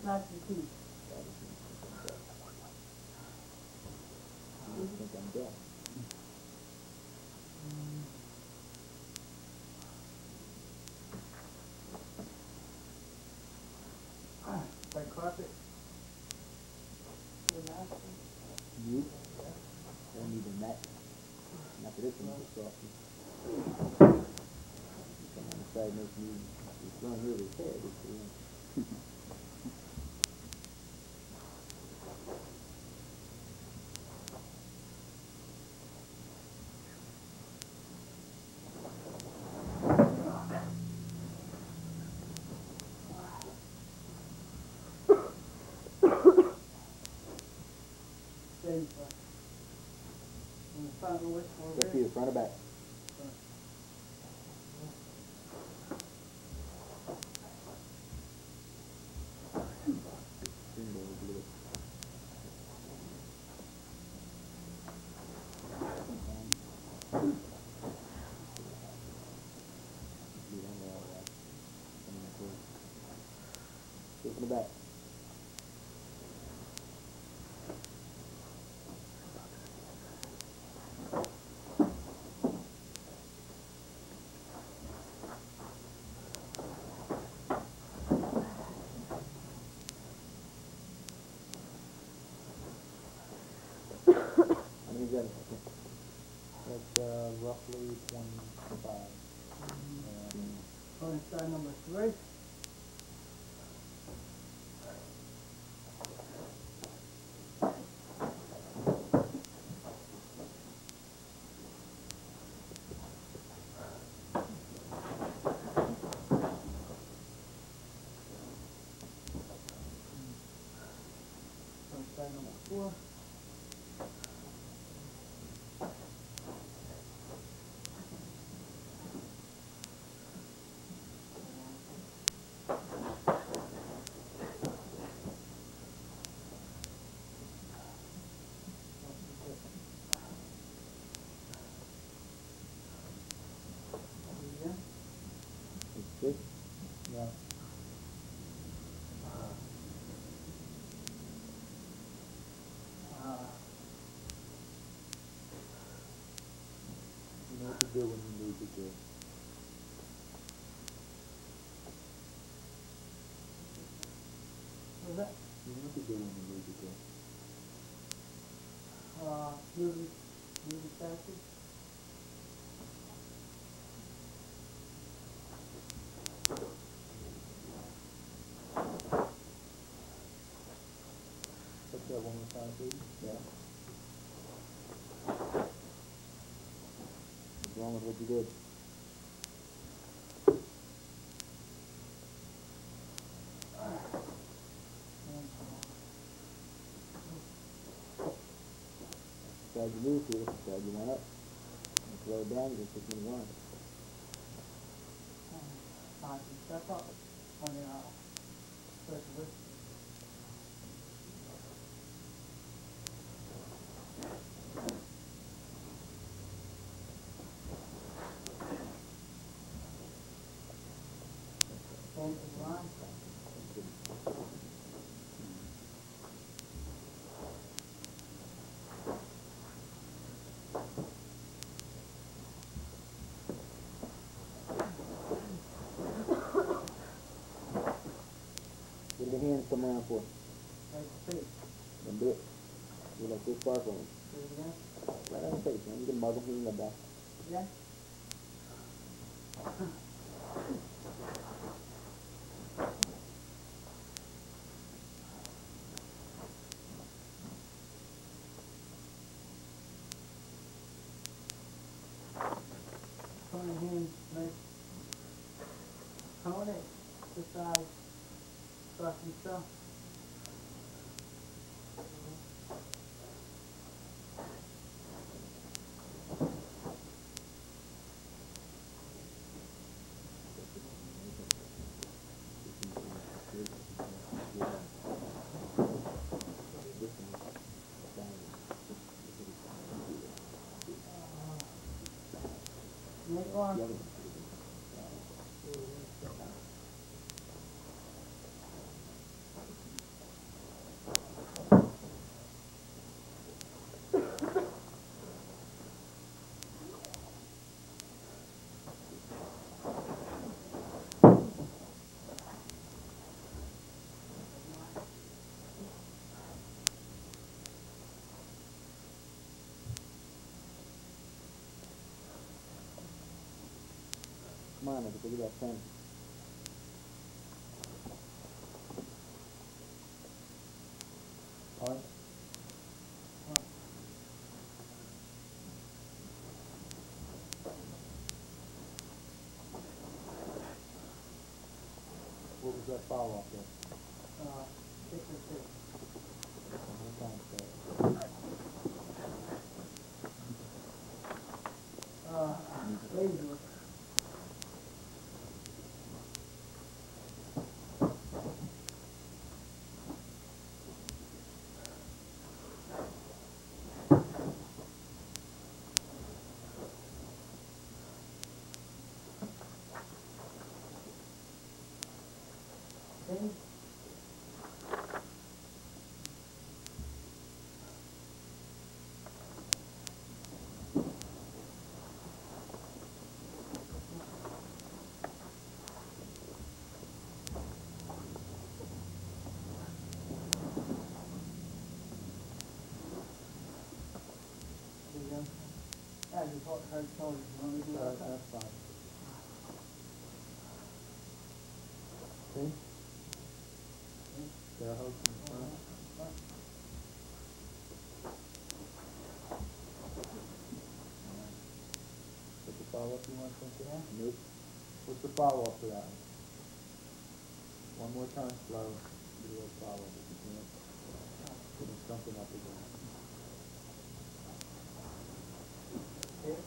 Not the teeth. I think I'm deaf. That carpet. The master. You? Don't need a mat. Not for this one, it's soft. Come on the side, makes me run really head. Up to you, front or back? From the back. How many is that? That's roughly 25. Going to start number 3. Number 4. Good? Yeah. You know what to do when you need to do. What's that? You know what to do when you need to do. Music therapy. What's that one more time, please? Yeah. What's wrong with what you did? Side you lose here, side you went up. You slow it down, you just 6 minutes on. Step up on the first list. Stand in line. What do the hands come around for? Right face. Then do it. You're like this far from them. Do it again. Right on the face, man. You can mug them, you can go back. Again. Turn your hands nice. Tone it to the side. Cross and stuff. Make one. Come on, I can figure that 10. Punt. What was that foul up there? 6 or 6. One more time, sir. Laser. Okay. I just thought hard shoulders. You want me to do that? That's fine. See? There, hooks in the front. What's the follow-up you want, Cynthia? Nope. What's the follow-up to that one? One more time, slow. Do a follow-up if you can. Putting something up again. Okay.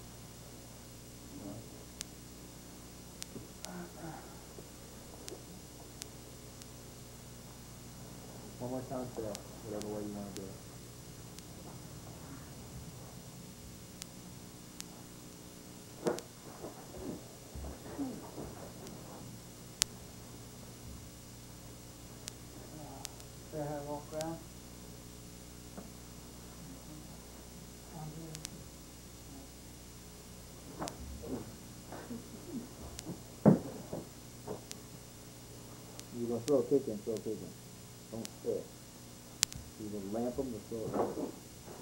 One more time for that, whatever way you want to do it. There, I walk around. You're going to throw a kick in, throw a kick in. Don't spit. Either lamp them or throw it in.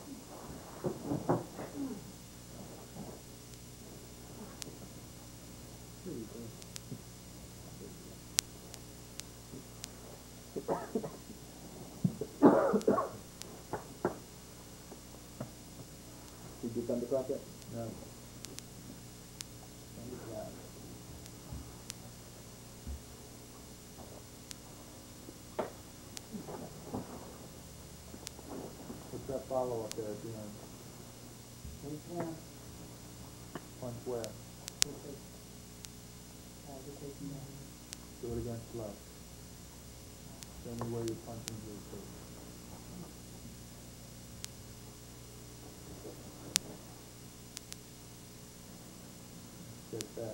Did you come to cross it? No. Yeah. What's that follow-up there at the end? Take one. Punch where? Just take. Just take one. Do it again slow. Show me where you're punching your face. Just that.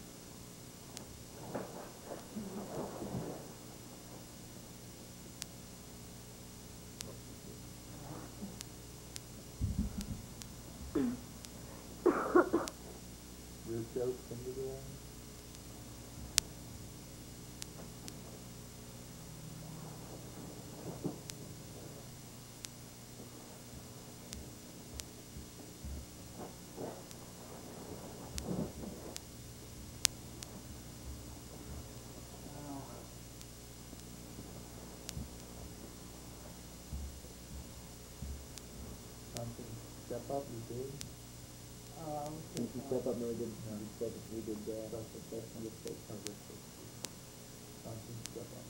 Real joke, can you do that? Something. Step up, you did. Since you step up, no, we did, we did, Something, step up.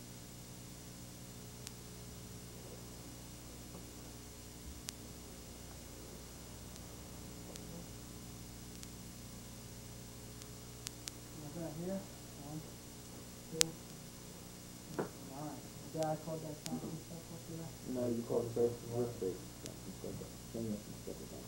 Right here. 1, 2, 9. Did I call that something stuff up there? No, you call it first, wrist break. Then you have to step it back.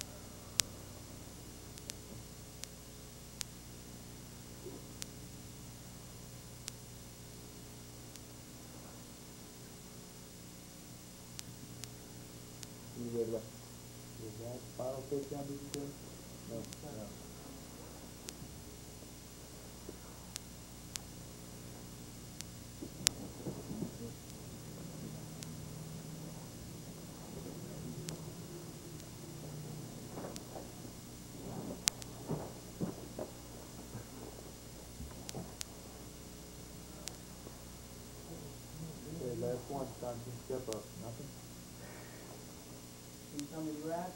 You wait left. Is that final takedown that you did? No. No. 19 step up, nothing? Can you tell me the graph?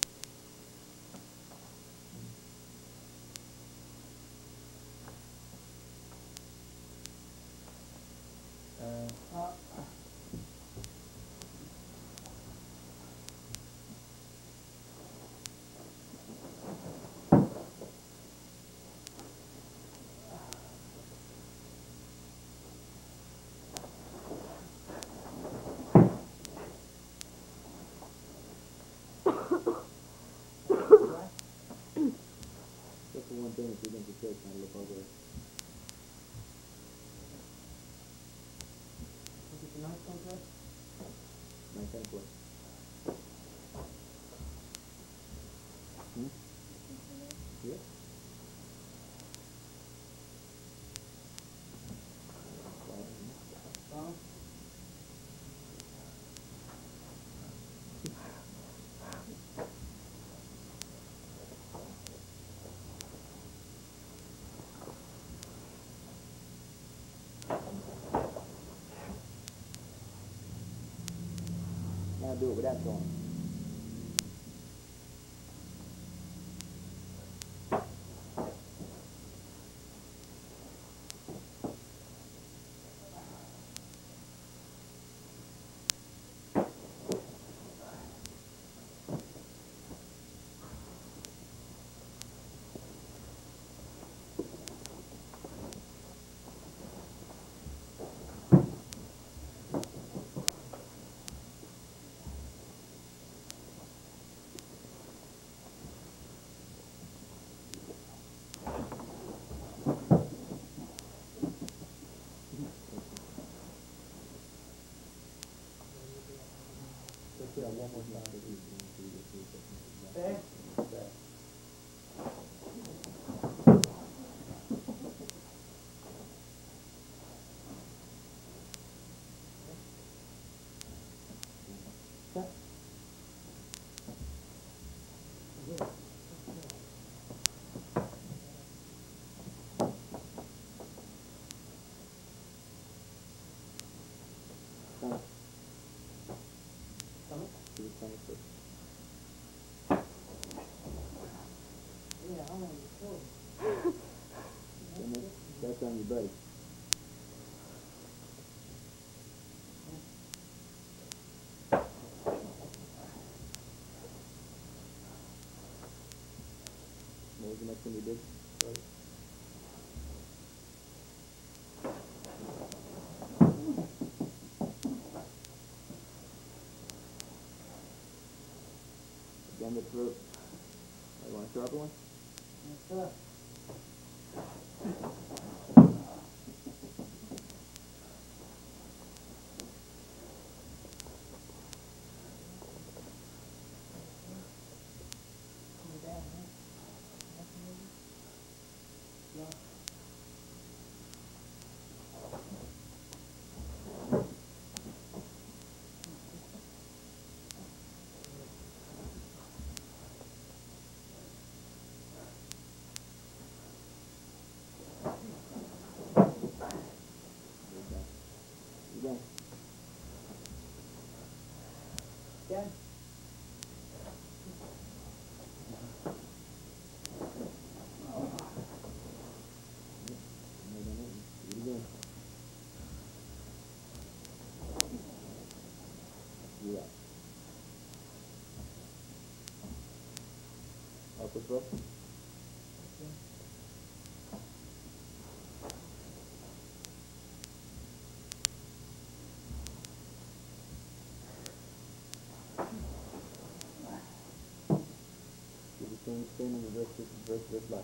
Uh, That's the one thing that you're going to take, kind of look over it. Look at the nice contrast. Nice ankle. Yeah. Tom? Now do it without going. let's see, one more time. Okay. Okay. Stomach. Stomach? Do the stomach first. Yeah, how many pills? Stomach. That's on your buddy. What was the next one you did? Sorry. Again, the throat. You want a sharper one? Yes, sir. Again. Again. Do it again. Yeah. Upper throat. Do the same spin and reverse this left.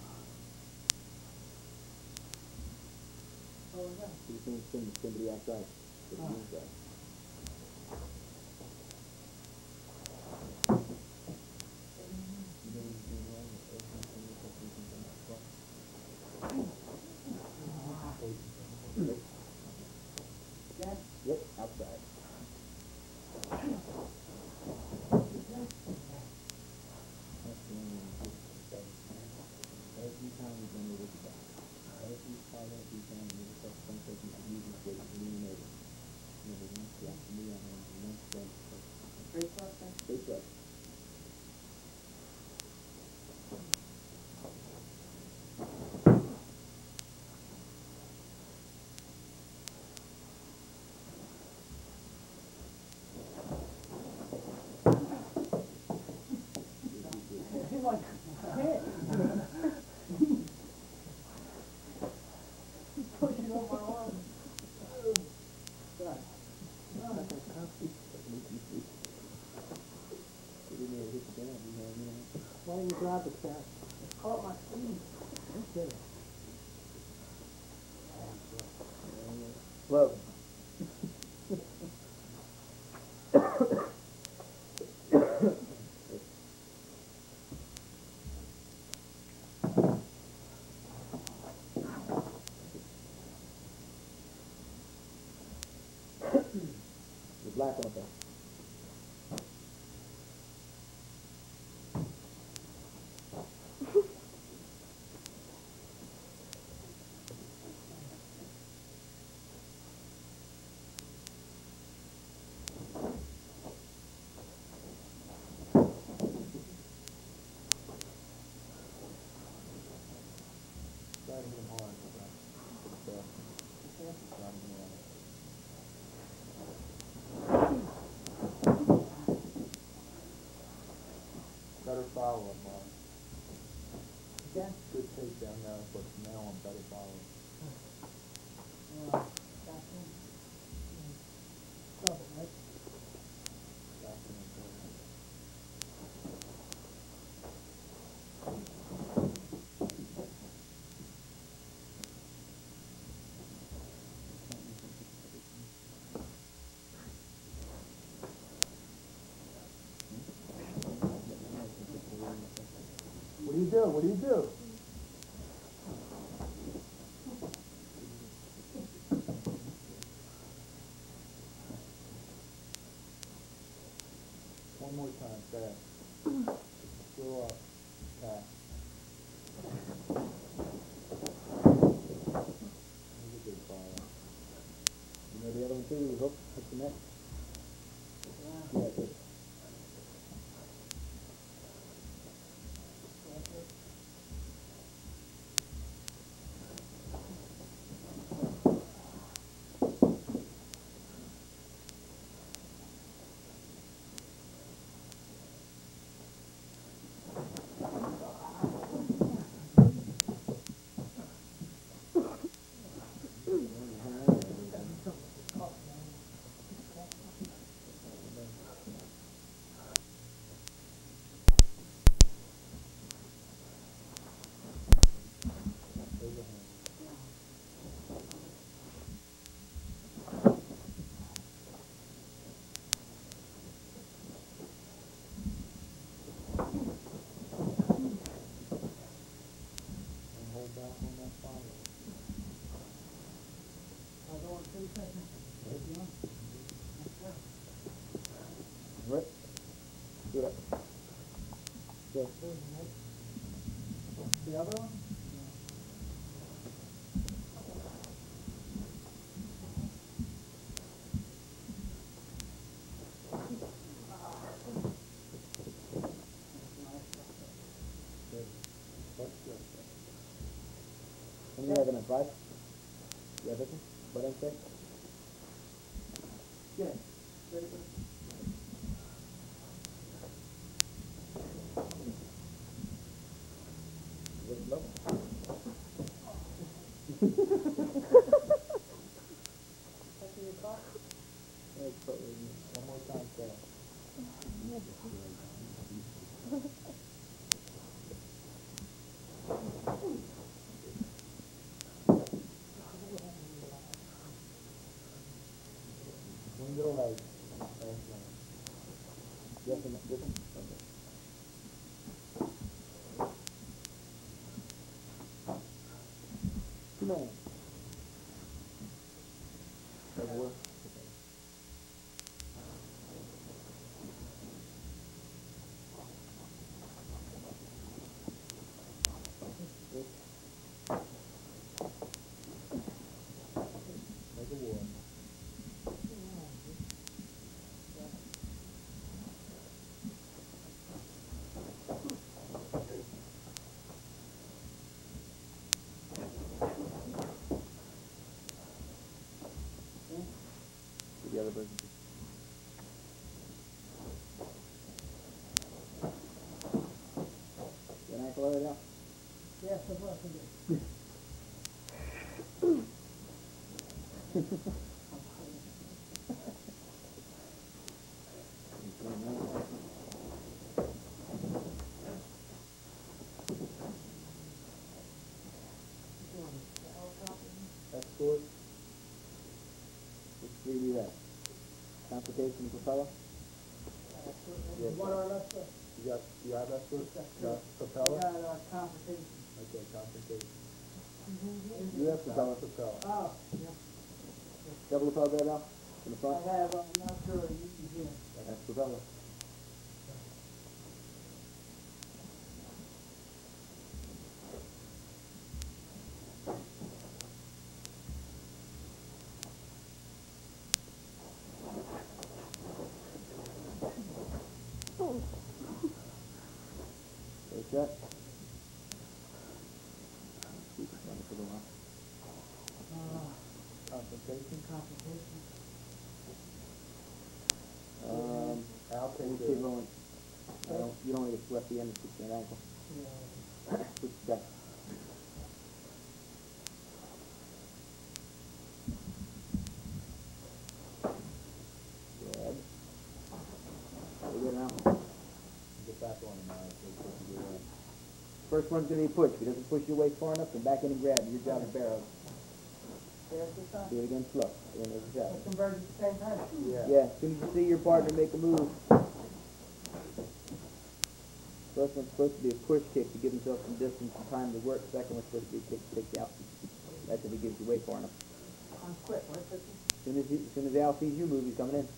What was that? Do the same spin to the outside. To the inside. Again. Yep, outside. Every time you've been able to back. Every time you've been able to back. Some person uses weight to eliminate it. pushing on my arm. God. Why didn't you grab the cat? It caught my feet. Okay. Well. The black one there. Try to hit him hard. Try to hit him hard. Better follow-up, Mark. Again? Good takedown now, but now I'm better follow-up. That's him. Stop it, right? Back in and forth. What do you do? What do you do? One more time, fast. Screw up. Pass. Here's a good follow. You know the other one too, the hook, hook the neck. Yeah. Yeah, good. That's it. There's a hand. And hold back on that follow. I'll go on 3 seconds. Right. Yeah. That's it. Right. Do that. Go. There's the next. The other one? Good. That's good. And you have an advice? You have anything? What I say? Yeah. Ready for Good luck. Taking your car? That's probably One more time, fast. Swing your leg. Fast leg. yes and this one? Okay. Come on. Does it work? Okay. Good. Like a war. To the other person. Get an ankle out of there? Yeah, so far so good. Escort. Which three do you have? Complication propeller? Yes. What are left? You have escort? That's Propeller? got complications. Okay, confrontation. You have propeller. Propeller. Oh, yeah. Double propeller there now? In the I front? have, I'm not sure, you can. That's propeller. Take that. Keep it running for a while. Confrontation. Complications. I'll We'll take keep the, rolling. You don't want to get swept the end of your ankle. Yeah. Switch back. Good. We're good now. get back on him now. First one's going to be push. If he doesn't push your weight far enough, come back in and grab. Your job is barrel. There's the time. Do it again slow. And there's the shot. Let's converge at the same time. Yeah, as soon as you see your partner make a move. First one's supposed to be a push kick to give himself some distance and time to work. Second one's supposed to be a kick to take you out. That's if he gives you weight far enough. I'm quick, right? As soon as Al sees you move, he's coming in.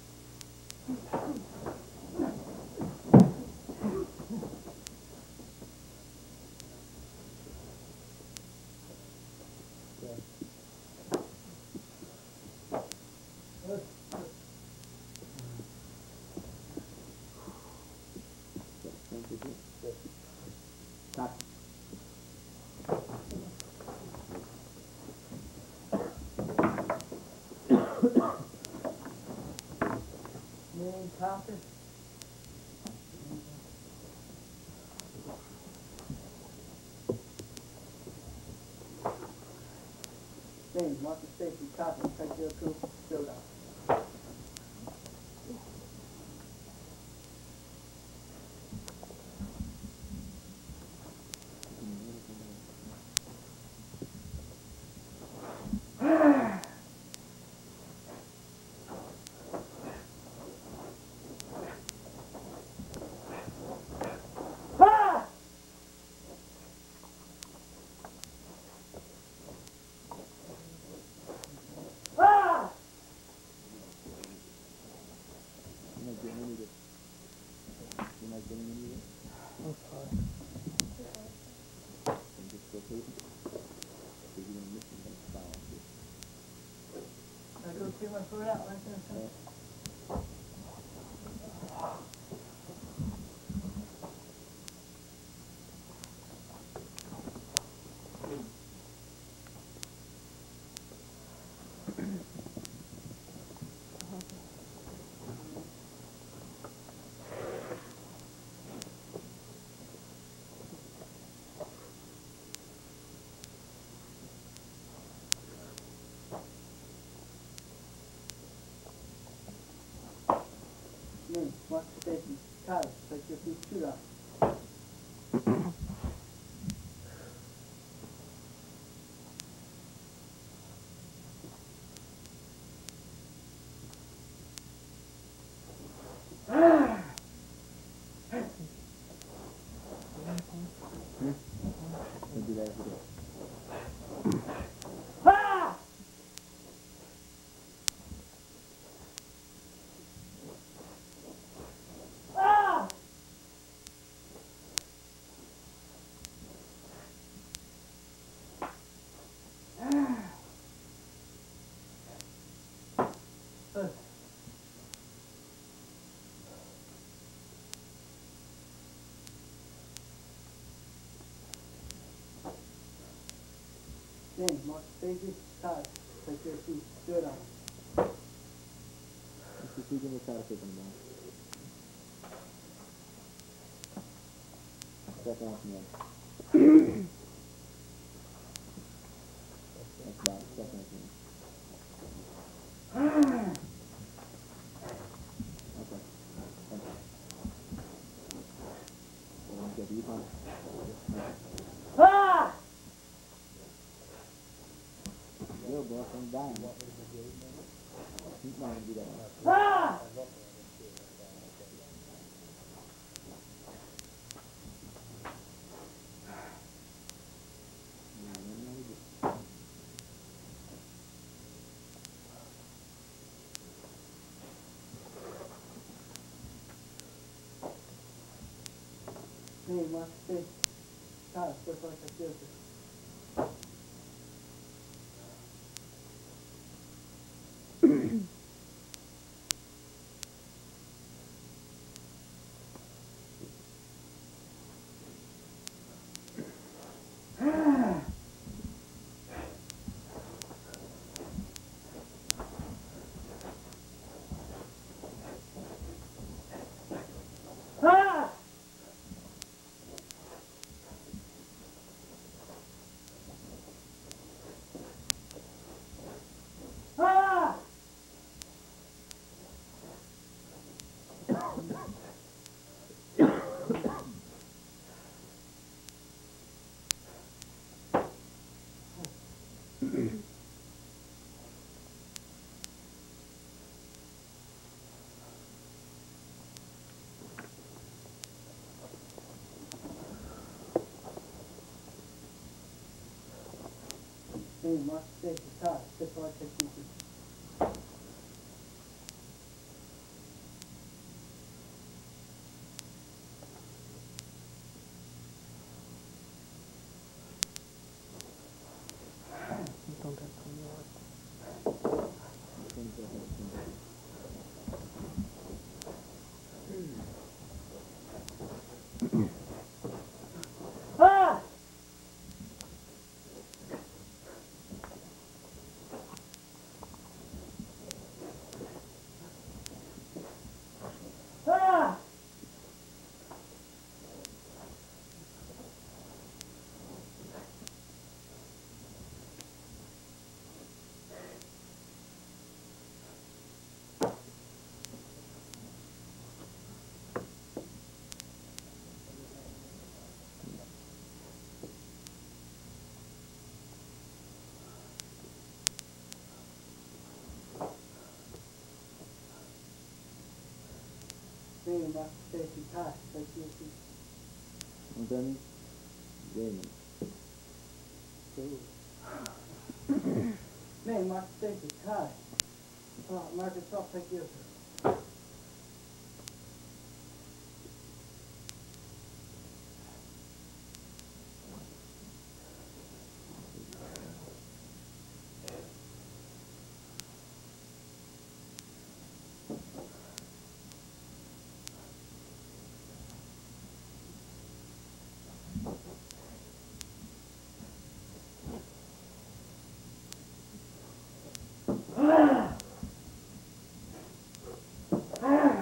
Knock. Main copper. James, mark the safety copper, take your crew, go down. You're not getting any of it? I'm sorry. And just rotate it. Because you're going to miss it, you're going to foul it. I go see my foot out right there. James, mark the safety copper, take your feet, shoot out. We'll do that every day. James, mark the safety copper, take your feet, good on. Just keep him try to kick him down. Second one from there. That's about second one from there. Good, boss. I'm dying. You want me to give you his number? He's not gonna do that. Ah! I'm looking at it too, that's all I can do. Nee, maar steeds. Ja, dat is wat ik wil. Ah! Ah! Nee, maar steeds. Ja, dat is wat ik wil. Ah! Ah! Nee, maar steeds. Ja, dat is het. What that mean? Gaming. Nee, maar steeds. Ja. Maar het is wat ik wil. Ah! Ah!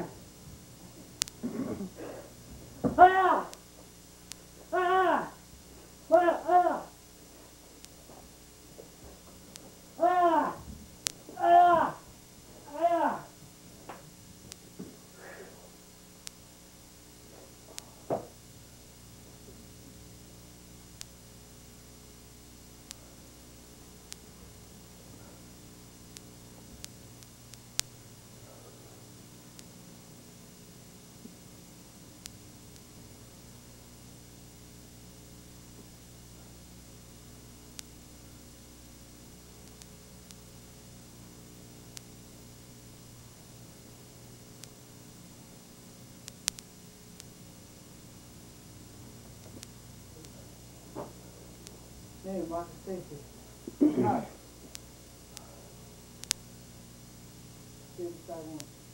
Ah! Ah! Ah! Ah! Ah! Ah! Nee, maar steeds. Ja. Steeds daar.